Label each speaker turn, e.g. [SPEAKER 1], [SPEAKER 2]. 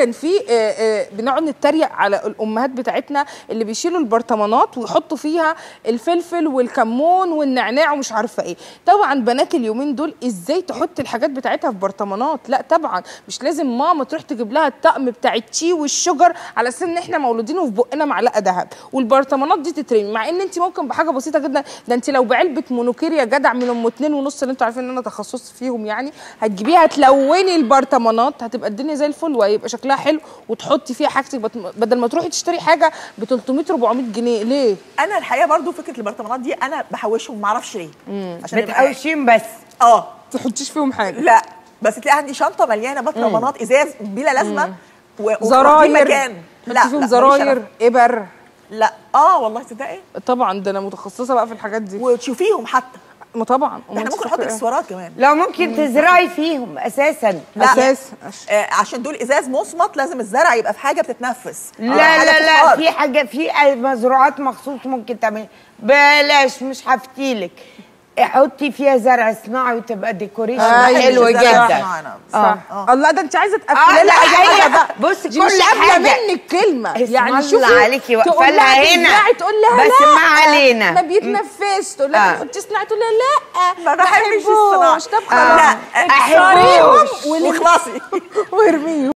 [SPEAKER 1] كان في بنقعد نتريق على الامهات بتاعتنا اللي بيشيلوا البرطمانات ويحطوا فيها الفلفل والكمون والنعناع ومش عارفه ايه. طبعا بنات اليومين دول ازاي تحط الحاجات بتاعتها في برطمانات؟ لا طبعا مش لازم ماما تروح تجيب لها الطقم بتاع التشي والشجر على اساس ان احنا مولودين وفي بقنا معلقه ذهب، والبرطمانات دي تترمي، مع ان انت ممكن بحاجه بسيطه جدا. ده انت لو بعلبه مونوكير يا جدع من ام 2.5 اللي انتوا عارفين ان انا تخصصي فيهم يعني، هتجيبيها تلوني البرطمانات هتبقى الدنيا زي الفل وهيبقى شكلها حلو، وتحطي فيها حاجتك بدل ما تروحي تشتري حاجه ب 300 400 جنيه. ليه؟
[SPEAKER 2] انا الحقيقه برضو فكره البرطمانات دي انا بحوشهم ما اعرفش ليه.
[SPEAKER 3] عشان بتحوشين بس
[SPEAKER 1] ما تحطيش فيهم حاجه.
[SPEAKER 2] لا بس تلاقي عندي شنطه مليانه برطمانات ازاز بلا لازمه
[SPEAKER 1] زراير
[SPEAKER 2] مكان.
[SPEAKER 1] لا فيهم زراير ابر.
[SPEAKER 2] لا والله تصدقي
[SPEAKER 1] طبعا ده انا متخصصه بقى في الحاجات دي
[SPEAKER 2] وتشوفيهم حتى.
[SPEAKER 1] ما طبعا
[SPEAKER 2] احنا ممكن نحط اكسسوارات كمان.
[SPEAKER 3] لا ممكن تزرعي فيهم اساسا.
[SPEAKER 1] لا
[SPEAKER 2] عشان دول ازاز مصمت لازم الزرع يبقى في حاجه بتتنفس.
[SPEAKER 3] لا في حاجه في مزروعات مخصوص ممكن تعملي. بلاش مش هفتيلك. حطي فيها زرع صناعي وتبقى ديكوريشن حلو جدا.
[SPEAKER 1] صح. الله ده انت عايزه تقفلي
[SPEAKER 3] لا هي بصي كل حاجه
[SPEAKER 1] منك كلمه
[SPEAKER 3] يعني شوفي عليكي واقفه لها هنا
[SPEAKER 1] تقول لها
[SPEAKER 3] بس ما علينا
[SPEAKER 1] ما بيتنفسش، تقول لها حطي صناعي تقول لها لا
[SPEAKER 2] ما بحبش الصناعي.
[SPEAKER 1] طب خلاص
[SPEAKER 2] لا احبهم واخلصي
[SPEAKER 1] وارميهم